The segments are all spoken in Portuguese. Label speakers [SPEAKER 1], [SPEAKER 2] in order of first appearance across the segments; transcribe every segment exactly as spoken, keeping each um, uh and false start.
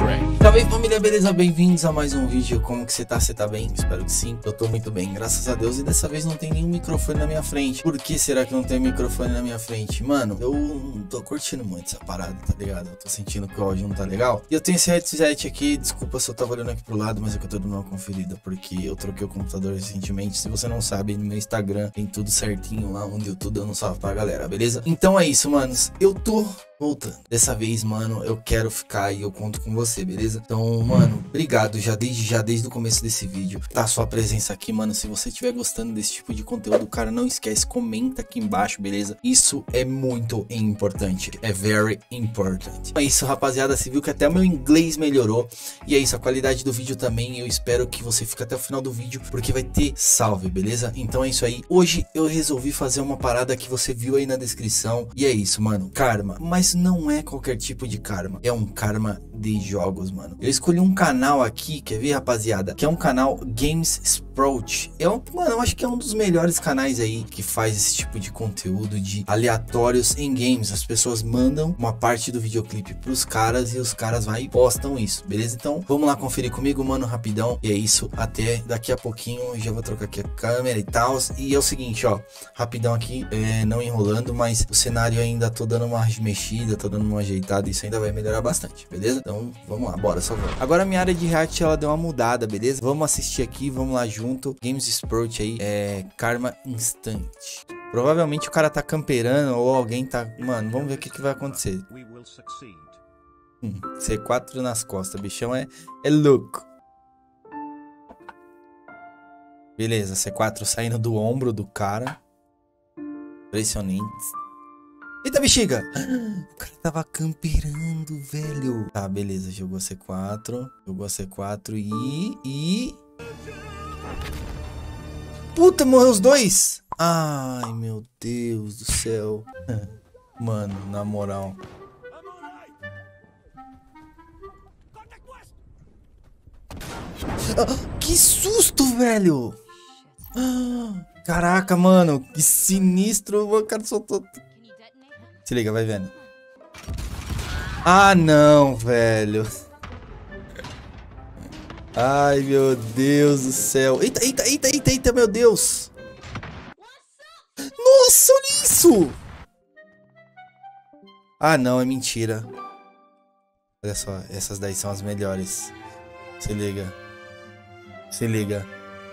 [SPEAKER 1] Salve família, beleza? Bem-vindos a mais um vídeo. Como que você tá? Você tá bem? Espero que sim. Eu tô muito bem, graças a Deus. E dessa vez não tem nenhum microfone na minha frente. Por que será que não tem microfone na minha frente? Mano, eu não tô curtindo muito essa parada, tá ligado? Eu tô sentindo que o áudio não tá legal. E eu tenho esse headset aqui. Desculpa se eu tava olhando aqui pro lado, mas é que eu tô dando uma conferida, porque eu troquei o computador recentemente. Se você não sabe, no meu Instagram tem tudo certinho lá, onde eu tô dando um salve pra galera, beleza? Então é isso, manos. Eu tô voltando. Dessa vez, mano, eu quero ficar e eu conto com você, beleza? Então, mano, obrigado já desde já desde o começo desse vídeo. Tá, sua presença aqui, mano. Se você estiver gostando desse tipo de conteúdo, cara, não esquece, comenta aqui embaixo, beleza? Isso é muito importante. É very important. É isso, rapaziada. Você viu que até o meu inglês melhorou. E é isso, a qualidade do vídeo também. Eu espero que você fique até o final do vídeo, porque vai ter salve, beleza? Então é isso aí. Hoje eu resolvi fazer uma parada que você viu aí na descrição. E é isso, mano. Karma. Mas não é qualquer tipo de karma, é um karma de jogos, mano. Eu escolhi um canal aqui, quer ver, rapaziada? Que é um canal Games Sprout. É um, mano, eu acho que é um dos melhores canais aí que faz esse tipo de conteúdo de aleatórios em games. As pessoas mandam uma parte do videoclipe pros caras e os caras vai e postam isso, beleza? Então vamos lá conferir comigo, mano, rapidão. E é isso, até daqui a pouquinho. Já vou trocar aqui a câmera e tal. E é o seguinte, ó, rapidão aqui, é, não enrolando, mas o cenário ainda tô dando uma mexida, tô dando uma ajeitada, isso ainda vai melhorar bastante, beleza? Então vamos lá, bora, só vamos. Agora minha área de react ela deu uma mudada, beleza? Vamos assistir aqui, vamos lá junto. Games Sprout aí, é Karma Instant. Provavelmente o cara tá camperando ou alguém tá... Mano, vamos ver o que que vai acontecer. Hum, C quatro nas costas, bichão é, é louco. Beleza, C quatro saindo do ombro do cara. Impressionante. Eita, bexiga! O cara tava camperando, velho. Tá, beleza. Jogou C quatro. Jogou C quatro e... E... Puta, morreu os dois! Ai, meu Deus do céu. Mano, na moral. Ah, que susto, velho! Caraca, mano. Que sinistro. O cara soltou... Se liga, vai vendo. Ah, não, velho. Ai, meu Deus do céu. Eita, eita, eita, eita, eita, meu Deus. Nossa, olha isso. Ah, não, é mentira. Olha só, essas daí são as melhores. Se liga. Se liga.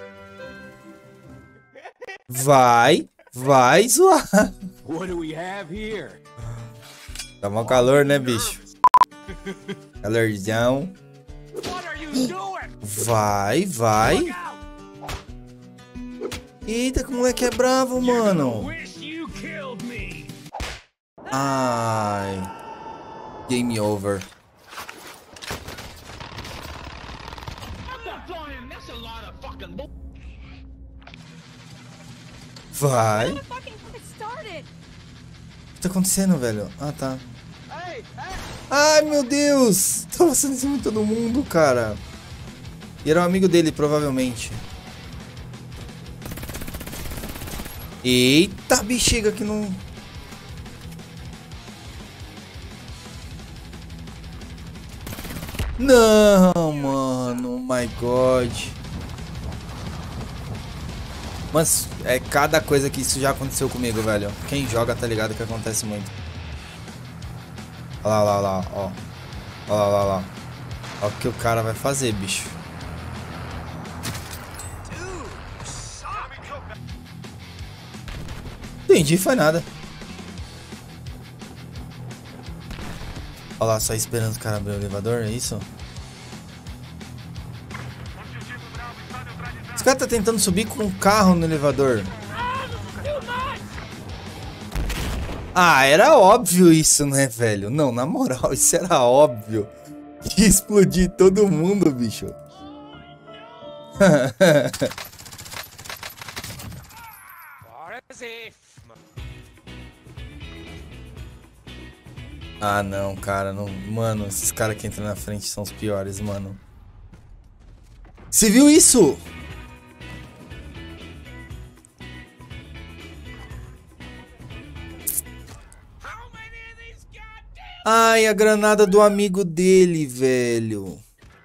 [SPEAKER 1] Vai, vai zoar.
[SPEAKER 2] What do we have here?
[SPEAKER 1] Tá mal calor, né, bicho? Calorzão.
[SPEAKER 2] What are you doing?
[SPEAKER 1] Vai, vai. Eita, que moleque é bravo, mano.
[SPEAKER 2] Wish you killed me.
[SPEAKER 1] Ai. Game over. Vai. O que tá acontecendo, velho? Ah, tá. Ai, meu Deus. Tava sendo em cima de todo mundo, cara. E era um amigo dele, provavelmente. Eita, bexiga que não... Não, mano. Oh my God. Mas é cada coisa que isso já aconteceu comigo, velho. Quem joga tá ligado que acontece muito. Olha lá, olha lá, ó. Olha lá, olha lá. Olha o que o cara vai fazer, bicho. Entendi, foi nada. Olha lá, só esperando o cara abrir o elevador, é isso? Esse cara tá tentando subir com um carro no elevador. Ah, era óbvio isso, né, velho? Não, na moral, isso era óbvio. Que ia explodir todo mundo, bicho. Ah, não, cara. Não... Mano, esses caras que entram na frente são os piores, mano. Você viu isso? Ai, a granada do amigo dele, velho.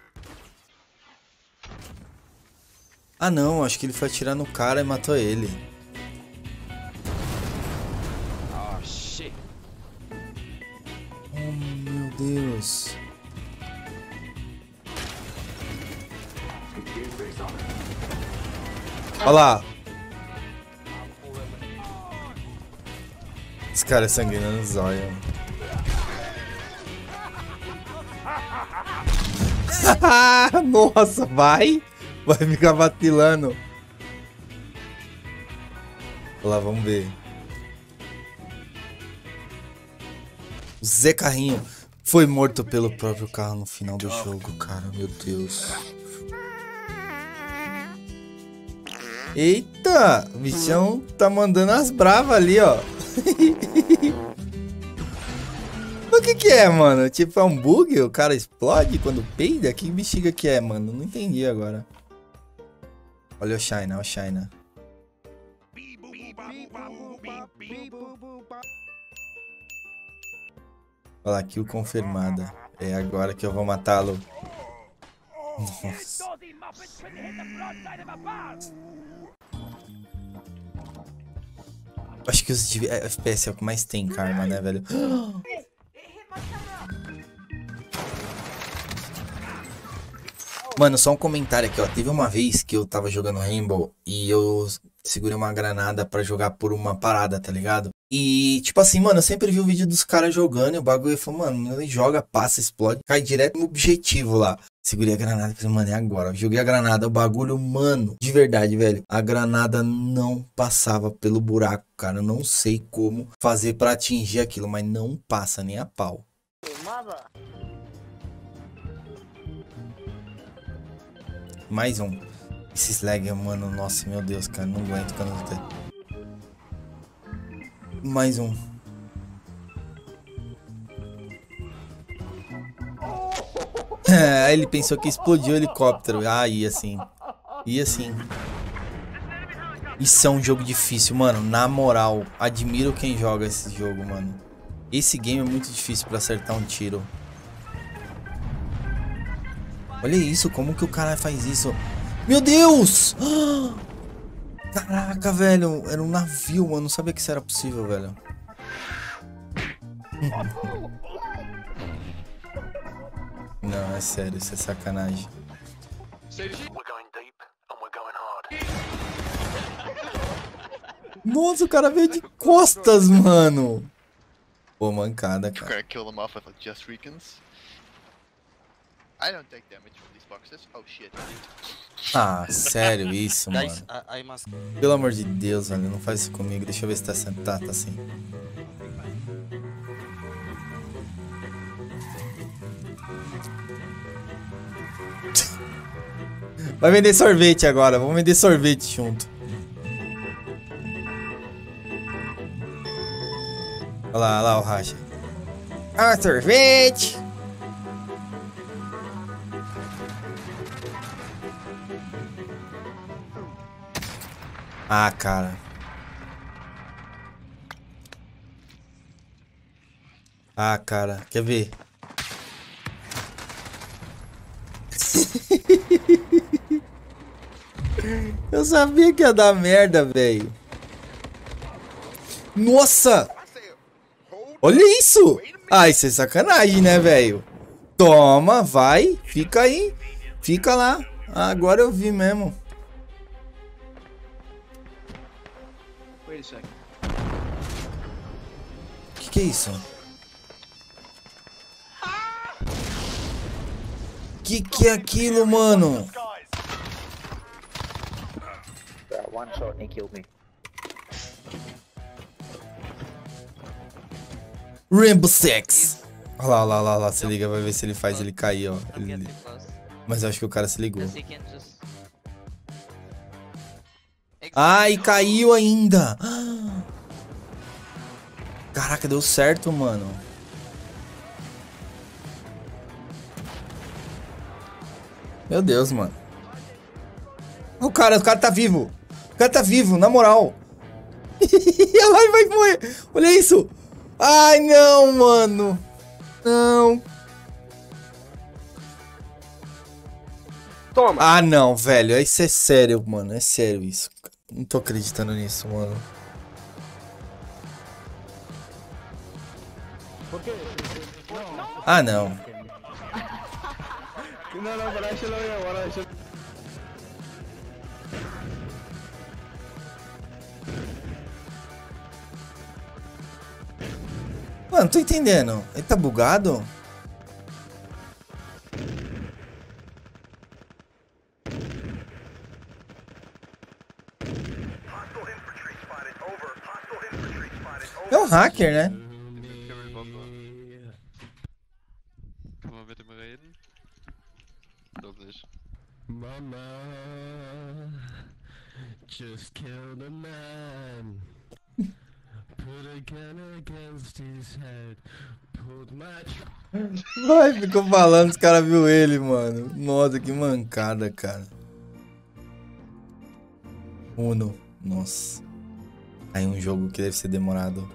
[SPEAKER 1] Ah, não. Acho que ele foi atirar no cara e matou ele.
[SPEAKER 2] Oh, shit.
[SPEAKER 1] Oh, meu Deus. Olha lá. Esse cara é sanguinando no zóio. Nossa, vai. Vai ficar vacilando. Olha lá, vamos ver. O Zé Carrinho foi morto pelo próprio carro no final do jogo, cara. Meu Deus. Eita, o bichão tá mandando as bravas ali, ó. O que que é, mano? Tipo, é um bug? O cara explode quando peida? Que bexiga que é, mano? Não entendi agora. Olha o China, olha o China. Olha lá, kill confirmada. É agora que eu vou matá-lo. Nossa. Acho que os F P S é o que mais tem karma, né, velho? Mano, só um comentário aqui, ó. Teve uma vez que eu tava jogando Rainbow e eu segurei uma granada pra jogar por uma parada, tá ligado? E, tipo assim, mano, eu sempre vi o vídeo dos caras jogando e o bagulho falou, mano, ele joga, passa, explode, cai direto no objetivo lá. Segurei a granada e falei, mano, é agora. Eu joguei a granada, o bagulho, mano, de verdade, velho. A granada não passava pelo buraco, cara. Eu não sei como fazer pra atingir aquilo, mas não passa nem a pau. Mais um. Esses lag, mano, nossa, meu Deus, cara, não aguento quando eu tenho. Mais um. É, ele pensou que explodiu o helicóptero. Ah, ia sim. Ia sim. Isso é um jogo difícil, mano. Na moral, admiro quem joga esse jogo, mano. Esse game é muito difícil pra acertar um tiro. Olha isso, como que o cara faz isso? Meu Deus! Caraca, velho. Era um navio, mano. Não sabia que isso era possível, velho. Não, é sério, isso é sacanagem. Nossa, o cara veio de costas, mano. Pô, mancada, cara. Ah, sério isso, mano. Pelo amor de Deus, velho, não faz isso comigo. Deixa eu ver se tá sentado, tá assim. Vai vender sorvete agora, vamos vender sorvete junto. Olha lá, olha lá o racha. Ah, sorvete! Ah, cara. Ah, cara, quer ver? Eu sabia que ia dar merda, velho. Nossa! Olha isso! Ah, isso é sacanagem, né, velho? Toma, vai. Fica aí. Fica lá. Ah, agora eu vi mesmo. Que que é isso? Que que é aquilo, mano?
[SPEAKER 3] One shot, he killed me.
[SPEAKER 1] Rainbow Six. Olha lá, olha lá, olha lá, se liga, vai ver se ele faz ele cair, ó. Ele... Mas eu acho que o cara se ligou. Ai, caiu ainda. Caraca, deu certo, mano. Meu Deus, mano. O cara, o cara tá vivo. O cara tá vivo, na moral. Olha lá, ele vai morrer. Olha isso. Ai, não, mano. Não.
[SPEAKER 2] Toma!
[SPEAKER 1] Ah, não, velho. Isso é sério, mano. É sério isso. Não tô acreditando nisso, mano. Ah, não.
[SPEAKER 2] Não, não, para deixa eu agora, deixa eu...
[SPEAKER 1] Mano, tô entendendo. Ele tá bugado? É um hacker, né?
[SPEAKER 4] Kann man mit ihm reden? Glaub nicht.
[SPEAKER 5] Mama, just killed a man. Put a gun against his head. Pulled my...
[SPEAKER 1] Vai, ficou falando, os caras viu ele, mano. Nossa, que mancada, cara. Uno. Nossa. Aí um jogo que deve ser demorado.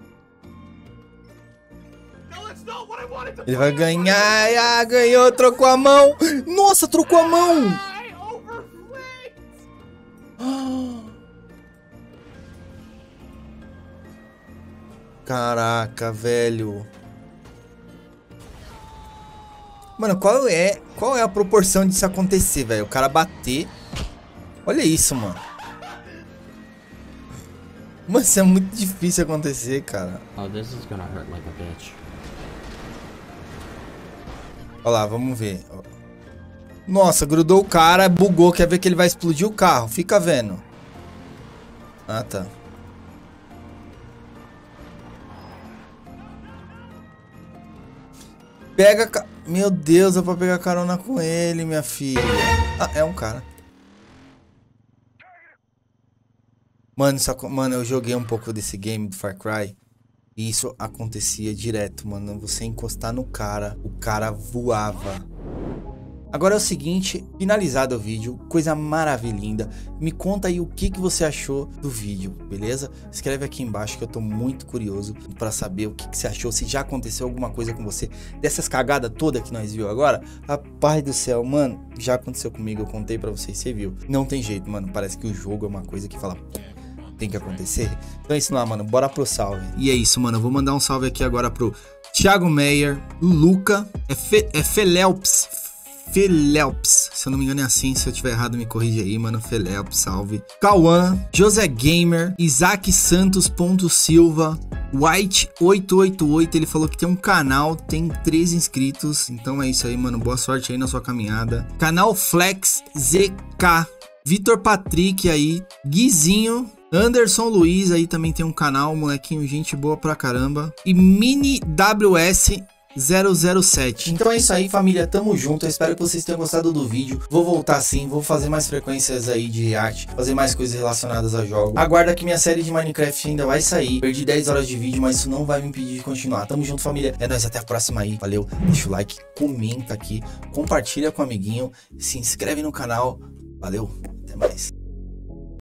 [SPEAKER 1] Ele vai ganhar. Ah, ganhou, trocou a mão. Nossa, trocou a mão. Caraca, velho. Mano, qual é, qual é a proporção disso acontecer, velho? O cara bater. Olha isso, mano. Mano, isso é muito difícil acontecer, cara.
[SPEAKER 5] Oh, this is gonna hurt like a bitch.
[SPEAKER 1] Olha lá, vamos ver. Nossa, grudou o cara, bugou. Quer ver que ele vai explodir o carro? Fica vendo. Ah, tá. Pega... Ca... Meu Deus, eu vou pegar carona com ele, minha filha. Ah, é um cara. Mano, isso, mano, eu joguei um pouco desse game do Far Cry. E isso acontecia direto, mano. Você encostar no cara, o cara voava. Agora é o seguinte, finalizado o vídeo, coisa maravilhosa. Me conta aí o que, que você achou do vídeo, beleza? Escreve aqui embaixo que eu tô muito curioso pra saber o que, que você achou, se já aconteceu alguma coisa com você. Dessas cagadas todas que nós viu agora, rapaz do céu, mano, já aconteceu comigo, eu contei pra vocês, você viu. Não tem jeito, mano, parece que o jogo é uma coisa que fala... tem que acontecer. Então é isso lá, mano, bora pro salve. E é isso, mano, eu vou mandar um salve aqui agora pro Thiago Meyer, Luca, é, Fe, é Felelps, Felelps, se eu não me engano é assim, se eu tiver errado me corrige aí, mano, Felelps, salve. Cauã, José Gamer, Isaac Santos ponto Silva, White oito oito oito, ele falou que tem um canal, tem treze inscritos, então é isso aí, mano, boa sorte aí na sua caminhada. Canal Flex Z K, Vitor Patrick aí, Guizinho, Anderson Luiz aí também tem um canal, molequinho, gente boa pra caramba. E Mini W S zero zero sete. Então é isso aí, família, tamo junto, eu espero que vocês tenham gostado do vídeo. Vou voltar sim, vou fazer mais frequências aí de react, fazer mais coisas relacionadas a jogos. Aguarda que minha série de Minecraft ainda vai sair. Perdi dez horas de vídeo, mas isso não vai me impedir de continuar. Tamo junto, família, é nóis, até a próxima aí. Valeu, deixa o like, comenta aqui, compartilha com o amiguinho, se inscreve no canal. Valeu, até mais.